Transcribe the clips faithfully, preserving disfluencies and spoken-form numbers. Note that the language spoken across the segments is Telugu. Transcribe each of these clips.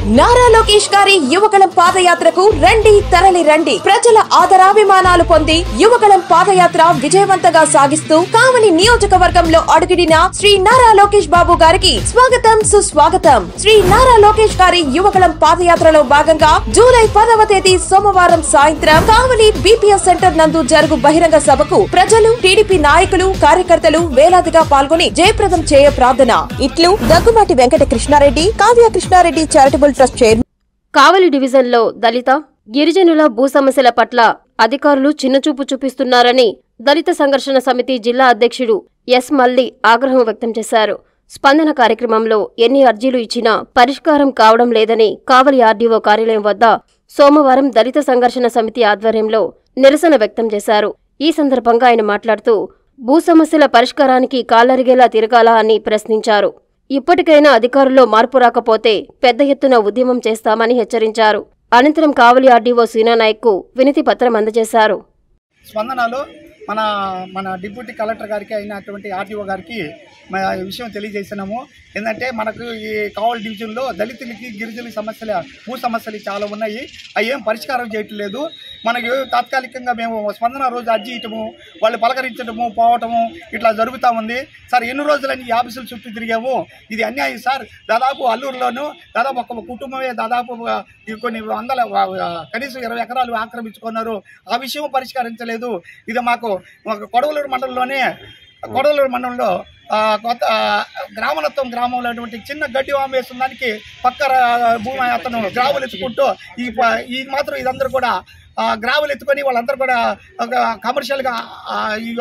నారా లోకేష్ గారి యువగళం పాదయాత్రకు రండి తరలి రండి. ప్రజల ఆదరాభిమానాలు పొంది యువగళం పాదయాత్ర విజయవంతంగా సాగిస్తూ కావలి నియోజకవర్గంలో అడుగిడిన శ్రీ నారా లోకేష్ బాబు గారికి స్వాగతం సుస్వాగతం. శ్రీ నారా లోకేష్ గారి యువగళం పాదయాత్రలో భాగంగా జూలై పదవ తేదీ సోమవారం సాయంత్రం కావలి బీపీఎస్ సెంటర్ నందు జరుగు బహిరంగ సభకు ప్రజలు, టీడీపీ నాయకులు, కార్యకర్తలు వేలాదిగా పాల్గొని జయప్రదం చేయ ప్రార్థన. ఇట్లు Daggumati Venkata Krishna Reddy, Kavya Krishna Reddy charitable trust chairman. Kavali డివిజన్లో దళిత, గిరిజనుల భూ సమస్యల పట్ల అధికారులు చిన్నచూపు చూపిస్తున్నారని దళిత సంఘర్షణ సమితి జిల్లా అధ్యక్షుడు ఎస్ మల్లి ఆగ్రహం వ్యక్తం చేశారు. స్పందన కార్యక్రమంలో ఎన్ని అర్జీలు ఇచ్చినా పరిష్కారం కావడం లేదని కావలి ఆర్డీఓ కార్యాలయం వద్ద సోమవారం దళిత సంఘర్షణ సమితి ఆధ్వర్యంలో నిరసన వ్యక్తం చేశారు. ఈ సందర్భంగా ఆయన మాట్లాడుతూ భూ సమస్యల పరిష్కారానికి కాలరిగేలా తిరగాలా అని ప్రశ్నించారు. ఇప్పటికైనా అధికారుల్లో మార్పు రాకపోతే పెద్ద ఎత్తున ఉద్యమం చేస్తామని హెచ్చరించారు. అనంతరం కావలి ఆర్డీఓ సీనానాయక్ కు వినతి పత్రం అందజేశారు. స్పందనలో మన మన డిప్యూటీ కలెక్టర్ గారికి అయినటువంటి ఆర్డీఓ గారికి ఈ విషయం తెలియజేసినాము. ఏంటంటే మనకు ఈ కావలి డివిజన్లో దళితులకి, గిరిజనుల సమస్యలు, భూ సమస్యలు చాలా ఉన్నాయి. అవి ఏం పరిష్కారం చేయట్లేదు. మనకి తాత్కాలికంగా మేము స్పందన రోజు అర్జీ ఇవ్వటము, వాళ్ళు పలకరించడము, పోవటము ఇట్లా జరుగుతూ ఉంది. సార్ ఎన్ని రోజులని ఈ ఆఫీసుల చుట్టూ తిరిగాము, ఇది అన్యాయం సార్. దాదాపు అల్లూరులోనూ దాదాపు ఒక కుటుంబమే దాదాపు కొన్ని వందల కనీసం ఇరవై ఎకరాలు ఆక్రమించుకున్నారు. ఆ విషయం పరిష్కరించలేదు. ఇది మాకు కొడవలూరు మండలంలోనే కొడవలూరు మండలంలో కొత్త గ్రామనత్వం గ్రామంలో అటువంటి చిన్న గడ్డి వాము వేసిన దానికి పక్క భూమి అతను గ్రాములు ఎత్తుకుంటూ ఈ ఈ మాత్రం ఇదందరూ కూడా గ్రాములు ఎత్తుకొని వాళ్ళందరూ కూడా కమర్షియల్గా ఈ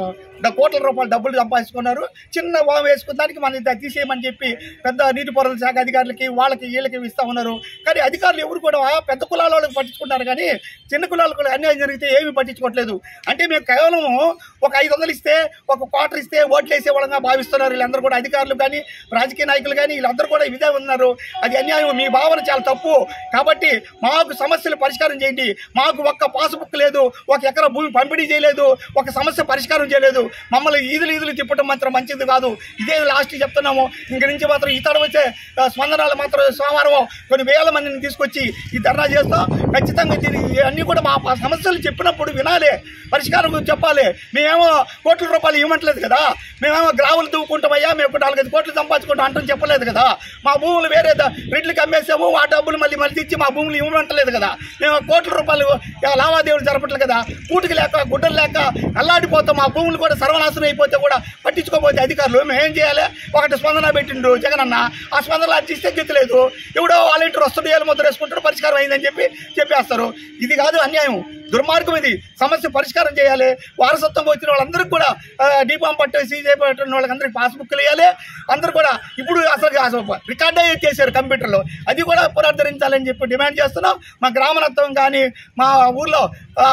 కోట్ల రూపాయలు డబ్బులు సంపాదించుకున్నారు. చిన్న వాము వేసుకున్న దానికి మన తీసేయమని చెప్పి పెద్ద నీటిపారుదల శాఖ అధికారులకి వాళ్ళకి వీళ్ళకి ఇస్తూ ఉన్నారు. కానీ అధికారులు ఎవరు కూడా పెద్ద కులాల వాళ్ళకి పట్టించుకుంటారు, కానీ చిన్న కులాలకు కూడా అన్యాయం జరిగితే ఏమీ పట్టించుకోవట్లేదు. అంటే మేము కేవలం ఒక ఐదు వందలు ఇస్తే, ఒక క్వార్టర్ ఇస్తే ఓట్లు వేసే వాళ్ళగా భావిస్తున్నారు వీళ్ళందరూ కూడా. అధికారులు కానీ, రాజకీయ నాయకులు కానీ వీళ్ళందరూ కూడా ఇదే ఉన్నారు. అది అన్యాయం. మీ భావన చాలా తప్పు. కాబట్టి మాకు సమస్యలు పరిష్కారం చేయండి. మాకు ఒక్క పాస్బుక్ లేదు, ఒక ఎకరా భూమి పంపిణీ చేయలేదు, ఒక సమస్య పరిష్కారం చేయలేదు. మమ్మల్ని ఈదులు ఈదులు తిప్పడం మాత్రం మంచిది కాదు. ఇదే లాస్ట్ చెప్తున్నాము. ఇంక నుంచి మాత్రం ఇతడు వచ్చే స్పందనాలు మాత్రం సోమవారం కొన్ని వేల మందిని తీసుకొచ్చి ఈ ధర్నా చేస్తాం. ఖచ్చితంగా అన్నీ కూడా మా సమస్యలు చెప్పినప్పుడు వినాలి, పరిష్కారం చెప్పాలి. మేమేమో కోట్ల రూపాయలు ఇవ్వట్లేదు కదా, మేమేమో గ్రాములు దువ్వుకుంటామయ్యా, మేము నాలుగైదు కోట్లు సంపాదించుకుంటాం అంటాం చెప్పలేదు కదా. మా భూములు వేరే రెడ్లకి అమ్మేసాము, ఆ డబ్బులు మళ్ళీ మళ్ళీ ఇచ్చి మా భూములు ఇవ్వమంటలేదు కదా. మేము కోట్ల రూపాయలు లావాదేవీలు జరపట్లేదు కదా. కూటికి లేక గుడ్డలు లేక అల్లాడిపోతాం. మా భూములు కూడా సర్వనాశనం అయిపోతే కూడా పట్టించుకోకపోతే అధికారులు మేము ఏం చేయాలి? ఒకటి స్పందన పెట్టిండు జగనన్న, ఆ స్పందన అర్జిస్తే గెత్తలేదు. ఎవడో వాలంటీర్ వస్తుండే ఏళ్ళు ముద్ర వేసుకుంటాడు, పరిష్కారం అయిందని చెప్పి చెప్పేస్తారు. ఇది కాదు, అన్యాయం, దుర్మార్గం. ఇది సమస్య పరిష్కారం చేయాలి. వారసత్వం వచ్చిన వాళ్ళందరికీ కూడా డీపాం పట్టు సీజే పట్టిన వాళ్ళందరికీ పాస్బుక్లు వేయాలి. అందరూ కూడా ఇప్పుడు అసలు రికార్డ్ అయ్యి చేశారు కంప్యూటర్లో, అది కూడా పునరుద్ధరించాలని చెప్పి డిమాండ్ చేస్తున్నాం. మా గ్రామనత్వం కానీ మా ఊర్లో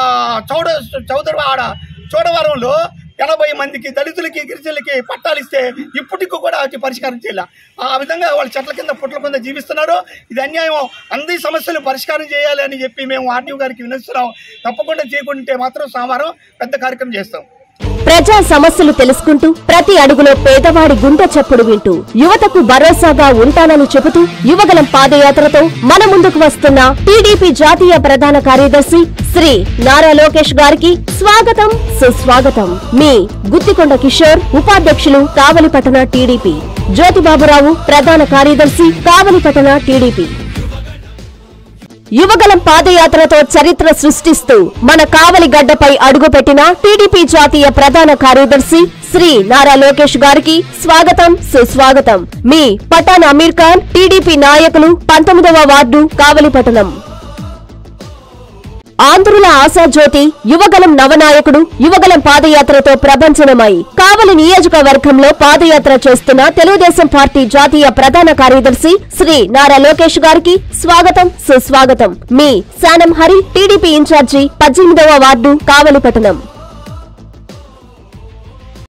చౌడ చౌదరి ఆడ చోడవరంలో ఎనభై మందికి దళితులకి, గిరిజనులకి పట్టాలు ఇస్తే ఇప్పటికి కూడా వచ్చి పరిష్కారం చేయాలి. ఆ విధంగా వాళ్ళు చెట్ల కింద పుట్ల కింద జీవిస్తున్నారు. ఇది అన్యాయం. అందరి సమస్యలు పరిష్కారం చేయాలి అని చెప్పి మేము ఆర్డీఓ గారికి వినిస్తున్నాం. తప్పకుండా చేయకుంటే మాత్రం సోమవారం పెద్ద కార్యక్రమం చేస్తాం. ప్రజా సమస్యలు తెలుసుకుంటూ ప్రతి అడుగులో పేదవాడి గుండె చప్పుడు వింటూ యువతకు భరోసాగా ఉంటానని చెబుతూ యువగళం పాదయాత్రతో మన ముందుకు వస్తున్న టీడీపీ జాతీయ ప్రధాన కార్యదర్శి శ్రీ నారా లోకేష్ గారికి స్వాగతం సుస్వాగతం. మీ గుత్తికొండ కిషోర్, ఉపాధ్యక్షులు కావలిపట్టణ టీడీపీ, జ్యోతిబాబురావు ప్రధాన కార్యదర్శి కావలిపట్టణ టీడీపీ. యువగళం పాదయాత్రతో చరిత్ర సృష్టిస్తూ మన కావలి గడ్డపై అడుగుపెట్టిన టీడీపీ జాతీయ ప్రధాన కార్యదర్శి శ్రీ నారా లోకేష్ గారికి స్వాగతం సుస్వాగతం. మీ పఠాన్ అమీర్ ఖాన్, టీడీపీ నాయకులు, పంతొమ్మిదవ వార్డు, కావలిపట్టణం. ఆంధ్రుల ఆశాజ్యోతి, యువగళం నవనాయకుడు యువగళం పాదయాత్రతో ప్రపంచమై కావలి నియోజకవర్గంలో పాదయాత్ర చేస్తున్న తెలుగుదేశం పార్టీ జాతీయ ప్రధాన కార్యదర్శి శ్రీ నారా లోకేష్ గారికి స్వాగతం సుస్వాగతం. మీ శానం హరి, టీడీపీ ఇన్ఛార్జి, పద్దెనిమిదవ వార్డు, కావలిపట్టణం.